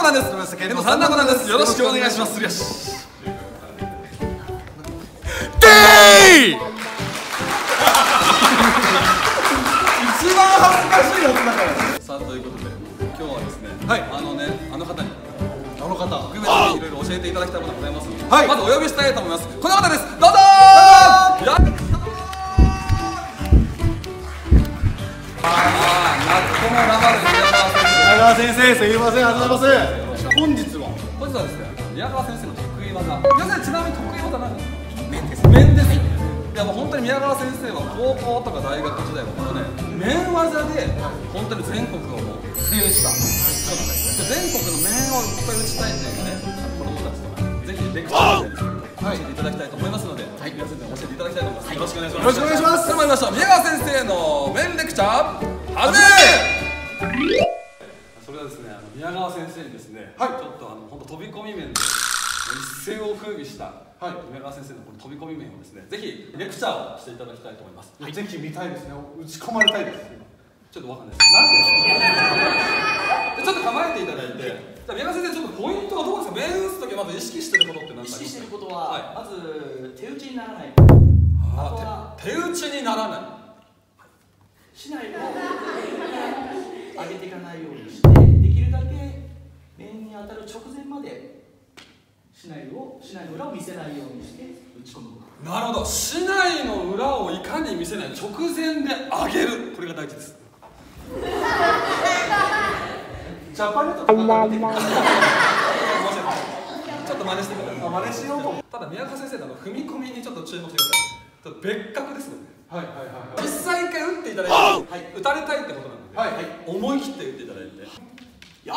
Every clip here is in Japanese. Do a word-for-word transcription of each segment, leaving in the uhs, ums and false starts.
なんです。ケント三男なんです。よろしくお願いします。よし。でー。一番恥ずかしいやつだから。さあということで今日はですね、はい、あのねあの方にあの方特別にいろいろ教えていただきたいことがございますので、はい、まずお呼びしたいと思います。この方です。どうぞー。宮川先生、すいません、ありがとうございます。本日は本日はですね、宮川先生の得意技。皆さんちなみに得意技なんですか？面です。面です。いやもう本当に宮川先生は高校とか大学時代はこのね面技で本当に全国をもう制した人なんです。全国の面をいっぱい打ちたいというね子供たちとかぜひレクチャーで教えていただきたいと思いますので、はい、皆さんに教えていただきたいと思います。よろしくお願いします。よろしくお願いします。それでは参りましょう。宮川先生の面レクチャー始め。それはですね、あの宮川先生にですね、はい、ちょっとあの本当飛び込み面で一世を風靡した、はい、宮川先生のこの飛び込み面をですね、ぜひレクチャーをしていただきたいと思います。はい、ぜひ見たいですね。打ち込まれたいです。ちょっとわかんないです。なんでですか。ちょっと構えていただいて、じゃあ宮川先生ちょっとポイントはどうですか。面打つ時まず意識してることって何ですか。意識してることは、はい、まず手打ちにならない。あとは手打ちにならない。しないと上げていかないようにして、できるだけ面に当たる直前まで竹刀を竹刀の裏を見せないようにして打ち込む。なるほど。竹刀の裏をいかに見せない、直前で上げる、これが大事です。ジャパネットとか見てください。ちょっと真似してください。真似しようと。ただ宮川先生のあの踏み込みにちょっと注目してください。ちょっと別格ですので、はいはいはい、実際一回打っていただいて、はい、打たれたいってことなので、はいはい、思い切って打っていただいて。や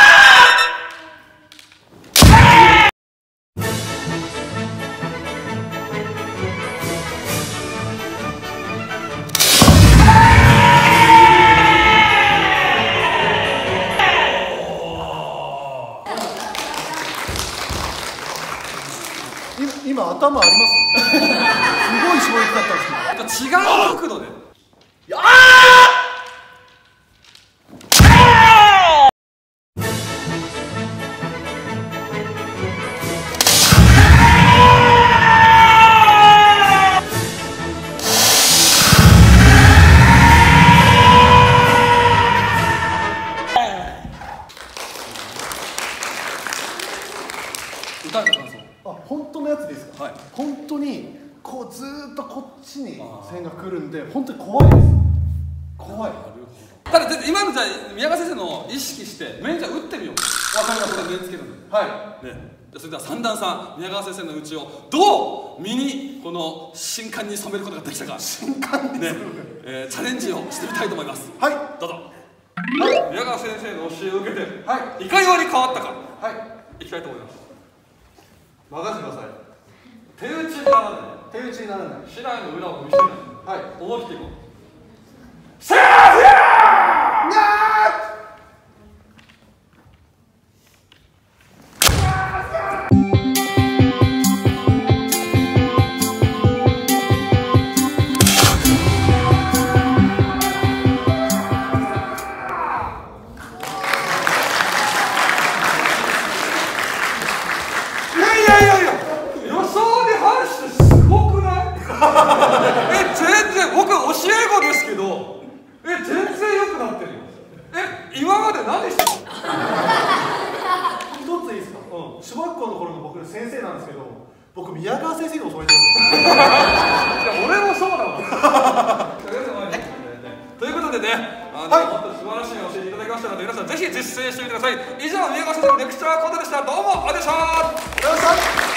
今頭あります。すごい衝撃だったんですけど、違う角度で。やあ歌えた感想。あ、本当のやつですか。はい、本当にこうずーっとこっちに線が来るんで、本当に怖いです。怖い。ただ今のじゃあ宮川先生の意識して面じゃ打ってみよう。わかりました。面つけるんで。はい。ね。それでは三段さん、宮川先生の打ちをどう身にこの新刊に染めることができたか。新刊にね、えー、チャレンジをしてみたいと思います。はい。どうぞ。はい。宮川先生の教えを受けて、はい。いかように変わったか。はい。いきたいと思います。任せてください。手打ちにならない。手打ちにならない。竹刀の裏を見せない。はい。思い切っていこう。せーふやー。え、全然僕教え子ですけど、え、全然良くなってるよ。え、今まで何してたの？一ついいですか？うん。小学校の頃の僕の先生なんですけど、僕宮川先生に教わりたいんです。いや、俺もそうだわ。ということでね、あの、はい、本当に素晴らしいのを教えていただきましたので、皆さんぜひ実践してみてください。以上、宮川先生のレクチャーコーナーでした。どうもありがとうございました。